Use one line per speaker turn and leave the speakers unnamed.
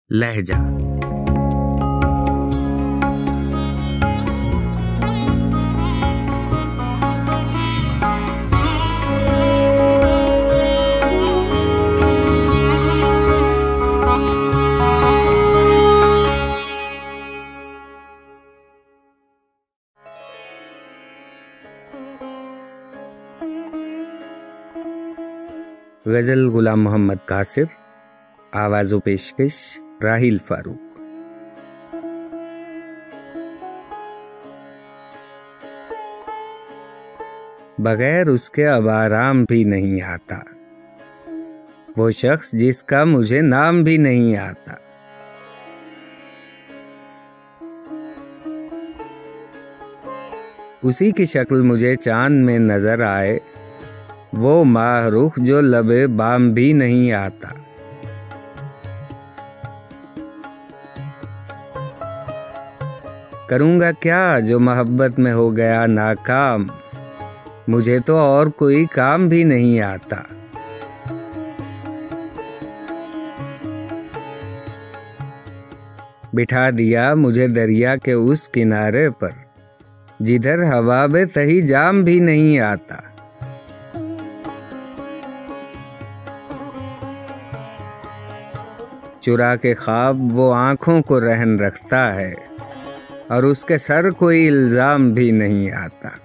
लहजा। गज़ल गुलाम मोहम्मद कासिर, आवाज़ो पेशकश राहिल फारूक। बगैर उसके अब आराम भी नहीं आता, वो शख्स जिसका मुझे नाम भी नहीं आता। उसी की शक्ल मुझे चांद में नजर आए, वो माहरुख जो लबे बाम भी नहीं आता। करूँगा क्या जो मोहब्बत में हो गया नाकाम, मुझे तो और कोई काम भी नहीं आता। बिठा दिया मुझे दरिया के उस किनारे पर, जिधर हवा में सही जाम भी नहीं आता। चुरा के ख्वाब वो आंखों को रहन रखता है, और उसके सर कोई इल्जाम भी नहीं आता।